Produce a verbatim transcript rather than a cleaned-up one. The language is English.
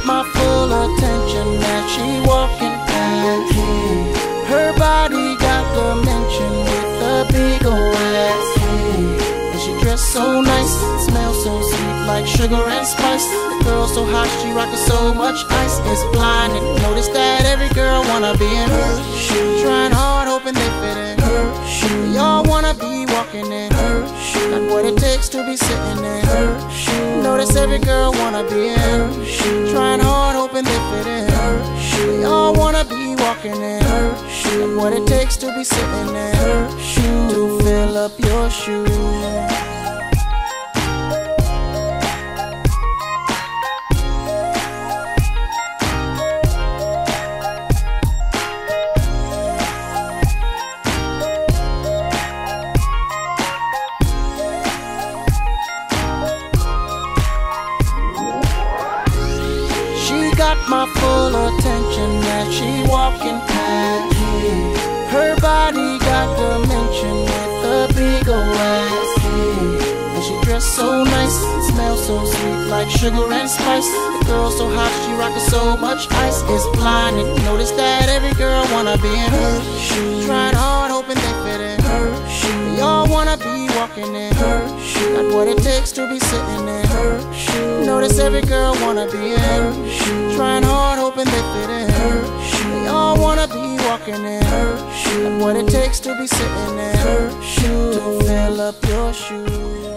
my full attention as she walking past. Her body got dimension with a big old ass. And she dressed so nice, smells so sweet like sugar and spice. The girl so hot, she rockin' so much ice. It's blinding. Notice that every girl wanna be in her shoes. Trying hard, hoping they fit in her shoes. They all wanna be walking in her shoes. Got what it takes to be sitting in her shoes. Notice every girl wanna be in her shoes. Trying hard, hoping they fit in her shoes. They all wanna be walking in her shoes. Got what it takes to be sitting in her shoes. To fill up your shoes. Got my full attention as she walking past. Her body got dimension with a big old ass. And she dressed so nice, smells so sweet like sugar and spice. The girl so hot, she rockin' so much ice. It's blinding. Notice that every girl wanna be in her shoes. Trying hard, hoping they fit in her shoes. They all wanna be walking in her shoes. Got what it takes to be sitting in her shoes. Notice every girl wanna be in her shoes. Trying hard, hoping they fit in her shoes. They all wanna be walking in her shoes. Got what it takes to be sitting in her shoes. To fill up your shoes.